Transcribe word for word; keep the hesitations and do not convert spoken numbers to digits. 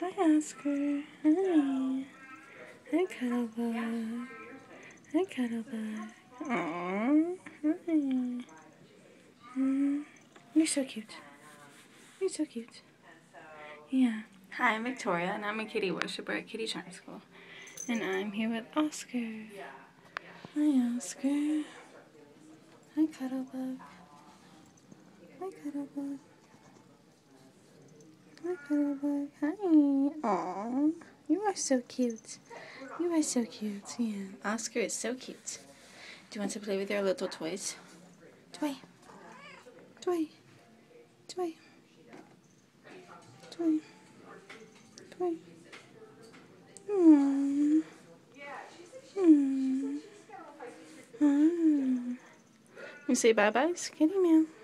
Hi, Oscar. Hi. Hi, Cuddlebug. Hi, Cuddlebug. Aww. Hi. Mm. You're so cute. You're so cute. Yeah. Hi, I'm Victoria, and I'm a kitty worshiper at Kitty Charm School. And I'm here with Oscar. Hi, Oscar. Hi, Cuddlebug. Hi, Cuddlebug. Hi, Cuddlebug. Hi. Aww. You are so cute. You are so cute. Yeah. Oscar is so cute. Do you want to play with your little toys? Toy. Toy. Toy. Toy. Toy. Aww. Aww. Aww. You say bye-byes, kitty meow.